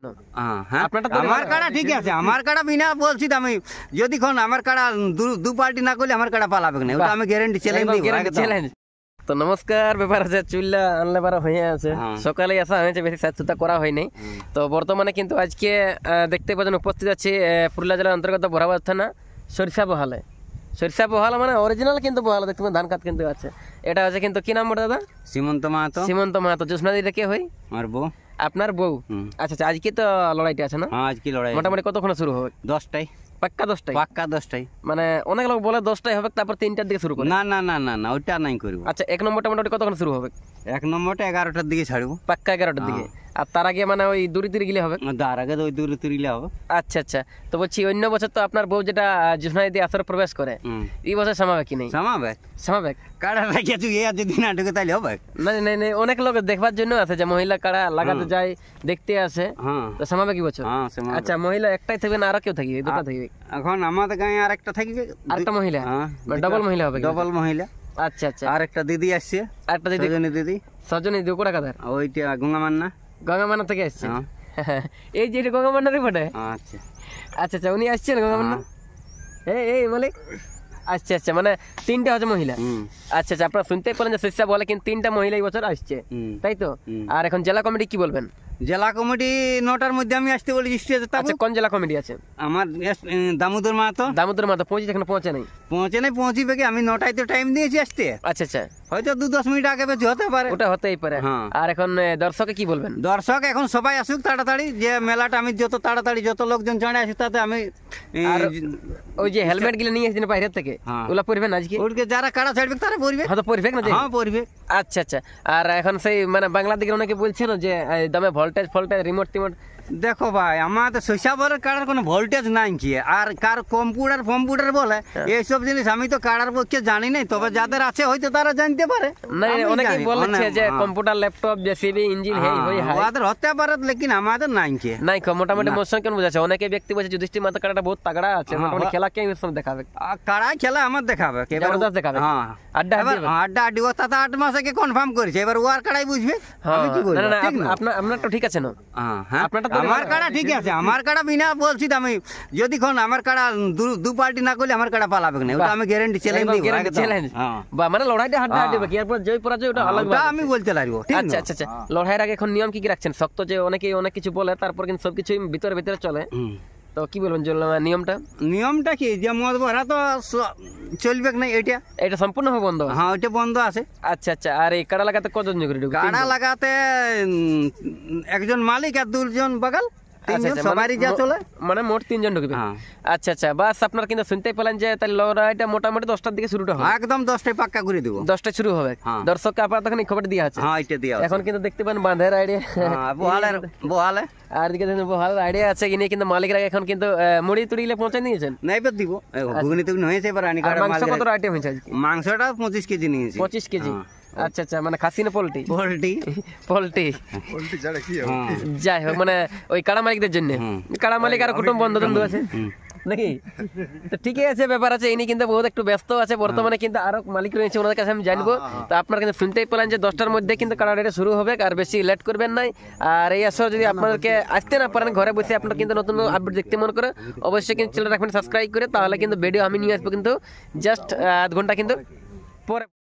আমার কাড়া ঠিক আছে, আমার কাড়া বিনা বলছি তো আমি, যদি আমার কাড়া দু পার্টি না করলে আমার কাড়া পালাবে না, ওটা আমি গ্যারান্টি চ্যালেঞ্জ দিব। তো নমস্কার, ব্যাপার আছে চুল্লা আনলে পারা হয়ে আছে, সকালে আসা হয়েছে, বেশি সাজসুতা করা হয়নি। তো বর্তমানে কিন্তু আজকে দেখতে পাচ্ছেন উপস্থিত আছে পুরুলিয়া জেলার অন্তর্গত বরাবর থানা সরিষা বহালে। সরিষা বহাল মানে অরিজিনাল কিন্তু বহাল, দেখতে দান কাত কিন্তু আছে। এটা হচ্ছে কিন্তু কি নাম দাদা? সীমন্ত মাহাতো। সীমন্ত মাহাতো। জ্যোৎস্না দিটা কে হয়? আমার বউ। আপনার বউ? আচ্ছা আচ্ছা, আজকে তো লড়াইটা আছে না? হ্যাঁ, আজকে লড়াই। মোটামুটি কতক্ষণ শুরু হবে? 10টায়। পাক্কা 10টায়? পাক্কা 10টায়। মানে অনেক লোক বলে 10টায় হবে, তারপর 3টার দিকে শুরু করে। না না না না না, ওইটা নাই করবো। আচ্ছা, 1 নম্বরটা মোটামুটি কতক্ষণ শুরু হবে? 1 নম্বরটা 11টার দিকে ছাড়বো। পাক্কা 11টার দিকে। আর তার আগে মানে ওই দূরে দূরে গেলে হবে? তার আগে তো ওই দূরে দূরে হবে। আচ্ছা আচ্ছা, তো বলছি অন্য বছর তো আপনার বউ যেটা জ্যোৎস্না দিয়ে আসরে প্রবেশ করে, এই বছর সামাবে কি নেই? সামাবে কাড়া লাগিয়ে তুই দিন আটকে তাইলে হবে না? না না, অনেক লোক দেখবার জন্য আছে, যে মহিলা কাড়া লাগাতে যায়, দেখতে আসে। তো সামাবে কি বছর? আচ্ছা, মহিলা একটাই থাকবে না আরো কেউ থাকবে? দুটো থাকবে এখন আমাদের গায়ে আরেকটা থাকবে, আরেকটা মহিলা, ডবল মহিলা হবে? ডবল মহিলা। আচ্ছা আচ্ছা, আরেকটা দিদি আসছে, আরেকটা দিদি, দিদি সজনী দিদি কোটা কাদার, ওইটা গঙ্গামান্না। গঙ্গামান্না থেকে আসছে। এই যে এটা গঙ্গামান্নারই বটে। আচ্ছা আচ্ছা আচ্ছা, উনি আসছেন গঙ্গামান্না? এই মালিক। আচ্ছা আচ্ছা, মানে 3টা হচ্ছে মহিলা। আচ্ছা আচ্ছা, আপনারা শুনতেই পেলেন যে শিষ্যা বলে কিন্তু 3টা মহিলা এই বছর আসছে, তাই তো? আর এখন জেলা কমিটি কি বলবেন? জেলা কমিটি 9টার মধ্যে আমি আসতে বলি। আচ্ছা, কোন জেলা কমিটি আছে? আমার দামোদর মাহাতো। দামোদর মাহাতো পৌঁছে, এখন পৌঁছে নাই? পৌঁছিবে কি, আমি 9টায় তো টাইম দিয়েছি আসতে। আচ্ছা আচ্ছা, হয়তো 2-10 মিনিট আগে বেশি হতে পারে, ওটা হতেই পারে। আর এখন দর্শকে কি বলবেন? দর্শক এখন সবাই আসুক তাড়াতাড়ি, যে মেলাটা আমি যত তাড়াতাড়ি যত লোকজন চড়ে আসুক, তাতে আমি ওই যে হেলমেট গুলো নিয়ে এসেছেন বাইরে থেকে, ওগুলা পরবেন আজকে? ওকে যারা কাড়া ছাড়বে তারা পরবে। হয়তো পরবে না? হ্যাঁ, পরবে। আচ্ছা আচ্ছা, আর এখন সেই মানে বাংলা দিকে অনেকে বলছে না যে দমে ভোল্টেজ রিমোট টিমোট। দেখো ভাই, আমাদের শৈশবের কাড়ার কোনো ভোল্টেজ নাই কি, আর কার কম্পিউটার বলে এইসব জিনিস আমি তো কাড়ার পক্ষে জানি নাই, তবে যাদের আছে হয়তো তারা জানতে পারে। না, অনেকেই বলেছে যে কম্পিউটার ল্যাপটপ জেসিবি ইঞ্জিন ওদের হতে পারে, লেকিন আমাদের নাই কি। নাই মোটামুটি মোশন কেন বোঝাচ্ছে, অনেকে ব্যক্তি বলছে যুধিষ্ঠির মাথা কাড়াটা বহুত তাগড়া আছে, মোটামুটি খেলা কে দেখাবে? কাড়াই খেলা আমার দেখাবে, জবরদস্ত দেখাবে। হ্যাঁ, আড্ডা আড্ডি ও তাতে 8 মাস আগে কনফার্ম করেছে, এবার ওর কাড়াই বুঝবে। আমি কি বলবো? না না, আপনার তো ঠিক আছে না? হ্যাঁ, আপনারটা তো আমার কাড়া ঠিক আছে, আমার কাড়া বিনা বলছি তো আমি, যদি আমার কাড়া দু পার্টি না করলে আমার কাড়া পালাবে না, ওটা আমি গ্যারান্টি চ্যালেঞ্জ দিব। বা মানে লড়াইটা হাড্ডাহাড্ডি হবে, এরপর জয় পরাজয় ওটা আলাদা আমি বলতে লাগবো। আচ্ছা আচ্ছা আচ্ছা, লড়াইয়ের আগে এখন নিয়ম কি কি রাখছেন? শক্ত যে অনেকেই অনেক কিছু বলে, তারপর কিন্তু সবকিছু ভিতরে ভিতরে চলে, তো কি বলবেন নিয়মটা কি, যে মদ ভরা তো চলবে না, এটা সম্পূর্ণ বন্ধ? হ্যাঁ, ওইটা বন্ধ আছে। আচ্ছা আচ্ছা, আর এই কাড়া লাগাতে কতজন করে ঢুকে? কাড়া লাগাতে একজন মালিক আর 2জন বাগাল, মানে মোট 3জন ঢুকবে। আচ্ছা আচ্ছা, বাস আপনারা কিন্তু শুনতেই পেলেন যে তাহলে লড়াইটা মোটামুটি 10টার দিকে শুরুটা হবে। একদম 10টায় পাক্কা করে দেবো, 10টায় শুরু হবে। দর্শককে আপনার তখন খবর দিয়ে আছে। এখন কিন্তু দেখতে পান বাঁধের আইডিয়া, বহালে আর দিকে বহালের আইডিয়া আছে, কিনে কিন্তু মালিকরা এখন কিন্তু মুড়ি তুড়িলে পৌঁছায় নিয়েছেন। নাই দিব ঘুগনি টুগনি হয়েছে, এবার মাংস কত আইটেম হয়েছে আজকে? মাংসটা 25 কেজি নিয়েছি। 25 কেজি? আচ্ছা আচ্ছা, মানে খাসি না পোল্ট্রি? পোল্ট্রি যাই হোক, মানে ওই কাড়া মালিকদের জন্য। কাড়া মালিক আর কুটুম বন্ধু আছে নাকি? তো ঠিকই আছে, ব্যাপার আছে। ইনি কিন্তু বহুত একটু ব্যস্ত আছে বর্তমানে, কিন্তু আরো মালিক রয়েছে, ওনাদের কাছে আমি জানবো। তো আপনারা কিন্তু শুনতেই পেলেন যে 10টার মধ্যে কিন্তু কাড়া রেটে শুরু হবে, আর বেশি লেট করবেন নাই। আর এই আসর যদি আপনাদেরকে আসতে না পারেন, ঘরে বসে আপনারা কিন্তু নতুন আপডেট দেখতে মনে করে অবশ্যই কিন্তু চ্যানেল রাখবেন সাবস্ক্রাইব করে, তাহলে কিন্তু ভিডিও আমি নিয়ে আসবো কিন্তু জাস্ট আধ ঘন্টা কিন্তু পরে।